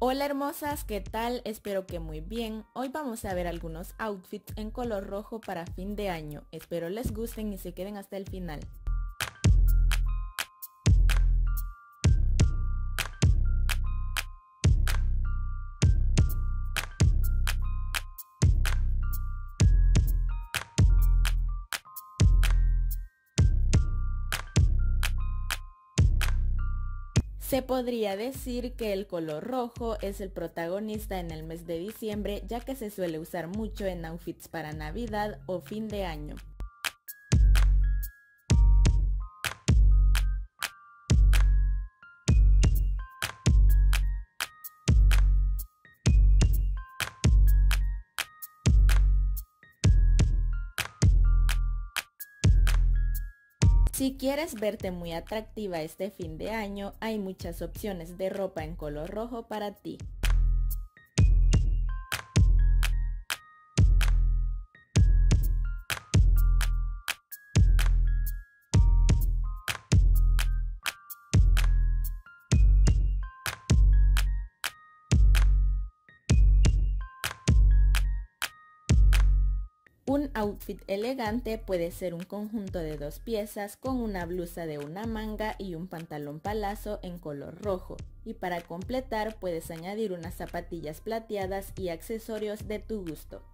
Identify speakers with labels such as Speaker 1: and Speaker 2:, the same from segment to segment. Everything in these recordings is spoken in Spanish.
Speaker 1: Hola hermosas, ¿qué tal? Espero que muy bien. Hoy vamos a ver algunos outfits en color rojo para fin de año. Espero les gusten y se queden hasta el final. Se podría decir que el color rojo es el protagonista en el mes de diciembre, ya que se suele usar mucho en outfits para Navidad o fin de año. Si quieres verte muy atractiva este fin de año, hay muchas opciones de ropa en color rojo para ti. Un outfit elegante puede ser un conjunto de dos piezas con una blusa de una manga y un pantalón palazo en color rojo. Y para completar puedes añadir unas zapatillas plateadas y accesorios de tu gusto.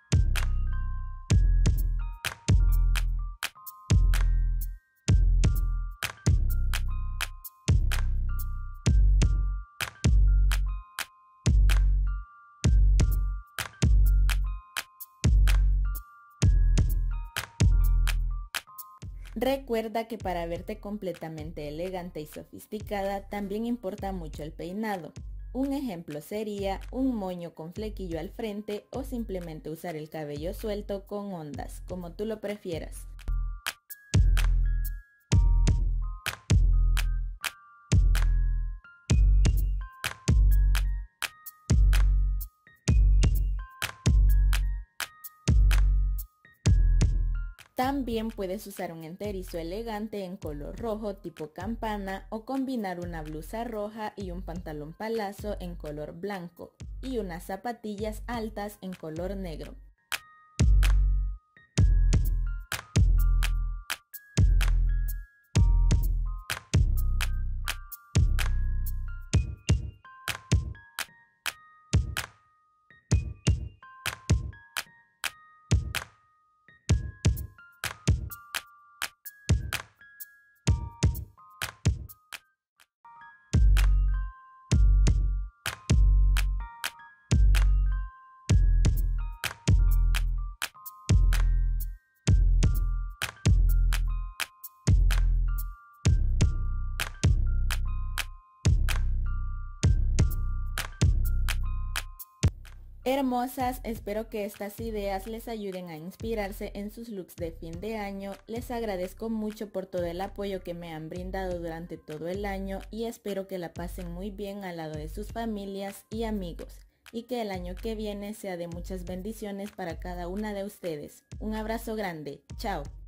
Speaker 1: Recuerda que para verte completamente elegante y sofisticada también importa mucho el peinado. Un ejemplo sería un moño con flequillo al frente o simplemente usar el cabello suelto con ondas, como tú lo prefieras. También puedes usar un enterizo elegante en color rojo tipo campana o combinar una blusa roja y un pantalón palazo en color blanco y unas zapatillas altas en color negro. Hermosas, espero que estas ideas les ayuden a inspirarse en sus looks de fin de año. Les agradezco mucho por todo el apoyo que me han brindado durante todo el año y espero que la pasen muy bien al lado de sus familias y amigos y que el año que viene sea de muchas bendiciones para cada una de ustedes. Un abrazo grande, chao.